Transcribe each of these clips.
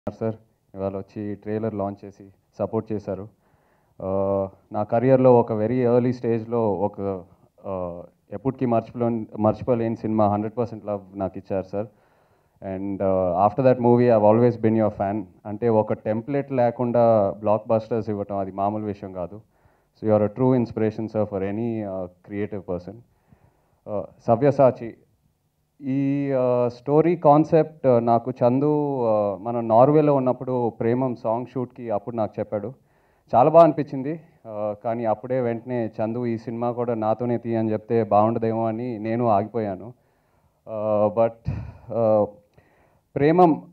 Sir ఇవాళ వచ్చి trailer launch చేసి సపోర్ట్ చేశారు. నా కెరియర్లో ఒక వెరీ ఎర్లీ స్టేజ్లో ఒక ఎప్పటికీ మర్చిపోలేని సినిమా 100% లవ్ నాకు ఇచ్చారు sir. And after that movie I've always been your fan. అంటే ఒక టెంప్లెట్ లేకుండా బ్లాక్ బస్టర్స్ ఇవ్వటం అది మామూలు విషయం కాదు. So you are a true inspiration sir for any creative person. Savyasachi ఈ స్టోరీ కాన్సెప్ట్ నాకు చందు మనం నార్వేలో ఉన్నప్పుడు ప్రేమం సాంగ్ షూట్కి అప్పుడు నాకు చెప్పాడు. చాలా బాగా అనిపించింది. కానీ అప్పుడే వెంటనే చందు ఈ సినిమా కూడా నాతోనే తీయని చెప్తే బాగుండదేమో అని నేను ఆగిపోయాను. బట్ ప్రేమం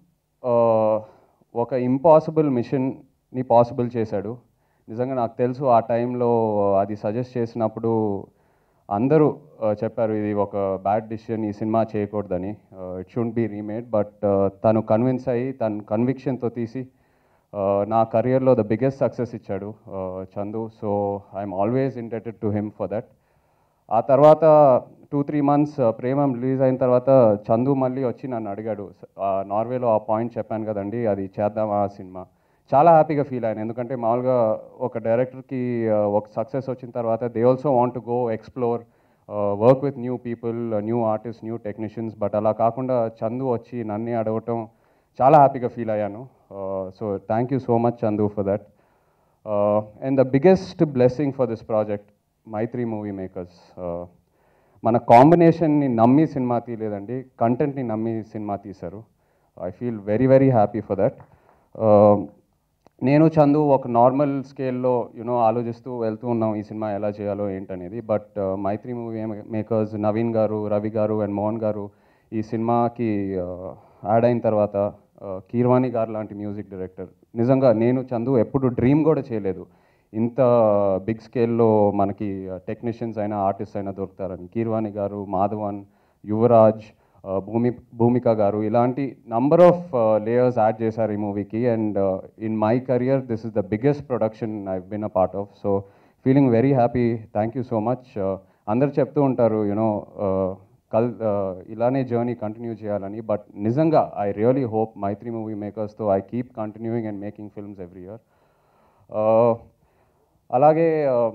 ఒక ఇంపాసిబుల్ మిషన్ని పాసిబుల్ చేశాడు. నిజంగా నాకు తెలుసు ఆ టైంలో అది సజెస్ట్ చేసినప్పుడు అందరూ చెప్పారు ఇది ఒక బ్యాడ్ డిసిషన్, ఈ సినిమా చేయకూడదని, it should be remade. But తను కన్విన్స్ అయ్యి తన కన్విక్షన్తో తీసి నా కెరియర్లో ద బిగ్గెస్ట్ సక్సెస్ ఇచ్చాడు Chandu. So I'm always indebted to him for that. ఆ తర్వాత 2-3 months ప్రేమం రిలీజ్ అయిన తర్వాత చందు మళ్ళీ వచ్చి నన్ను అడిగాడు, నార్వేలో ఆ పాయింట్ చెప్పాను కదండి అది చేద్దామా ఆ సినిమా. చాలా హ్యాపీగా ఫీల్ అయ్యాను. ఎందుకంటే మామూలుగా ఒక డైరెక్టర్కి ఒక సక్సెస్ వచ్చిన తర్వాత they also want to go explore, work with new people, new artist, new technicians. But అలా కాకుండా చందు వచ్చి నన్నే అడగటం చాలా హ్యాపీగా ఫీల్ అయ్యాను. So thank you so much Chandu for that. And the biggest blessing for this project Mythri movie makers. మన కాంబినేషన్ని నమ్మి సినిమా తీయలేదండి, కంటెంట్ని నమ్మి సినిమా తీశారు. I feel very very happy for that. నేను చందు ఒక నార్మల్ స్కేల్లో ఆలోచిస్తూ వెళ్తూ ఉన్నాం ఈ సినిమా ఎలా చేయాలో ఏంటనేది. But Mythri movie makers Naveen garu, Ravi గారు అండ్ మోహన్ గారు ఈ సినిమాకి యాడ్ అయిన తర్వాత కీర్వాణి గారు లాంటి మ్యూజిక్ డైరెక్టర్, నిజంగా నేను చందు ఎప్పుడు డ్రీమ్ కూడా చేయలేదు ఇంత బిగ్ స్కేల్లో మనకి టెక్నీషియన్స్ అయినా ఆర్టిస్ట్ అయినా దొరుకుతారని. కీర్వాణి గారు, మాధవన్, యువరాజ్, భూమిక గారు ఇలాంటి నంబర్ ఆఫ్ లేయర్స్ యాడ్ చేశారు ఈ మూవీకి. And in my career this is the biggest production I been a part of. So feeling very happy. Thank you so much. అందరు చెప్తూ ఉంటారు ఇలానే జర్నీ కంటిన్యూ చేయాలని. బట్ నిజంగా I really hope Mythri movie మేకర్స్తో I keep continuing and making films every year. అలాగే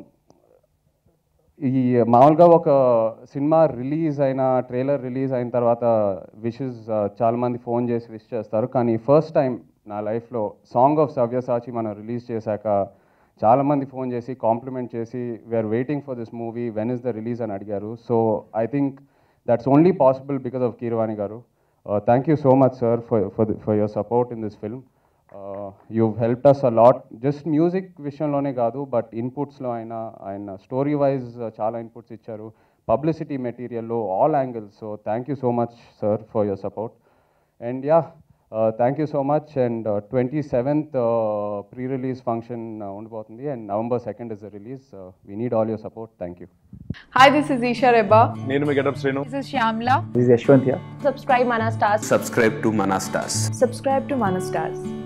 ఈ మామూలుగా ఒక సినిమా రిలీజ్ అయిన ట్రైలర్ రిలీజ్ అయిన తర్వాత విషెస్ చాలామంది ఫోన్ చేసి విష్ చేస్తారు. కానీ ఫస్ట్ టైం నా లైఫ్లో సాంగ్ ఆఫ్ సవ్యసాచి మనం రిలీజ్ చేశాక చాలామంది ఫోన్ చేసి కాంప్లిమెంట్ చేసి we're waiting for this movie, when is the release అని అడిగారు. So I think that's only possible because of Keeravani garu. Thank you so much sir for your support in this film. you've helped us a lot, just music విషయంలోనే కాదు but ఇన్పుట్స్లో ఆయన story wise చాలా inputs ఇచ్చారు, publicity మెటీరియల్లో all angles. So thank you so much sir for your support. And yeah thank you so much. And 27th pre release function ఉండిపోతుంది and November 2nd is the release. We need all your support. Thank you. Hi, this is Isha Reba. నేను మీ getup Srinu. This is Shyamla. This is Yashwant here. Subscribe Mana Stars. Subscribe to Mana Stars. Subscribe to Mana Stars.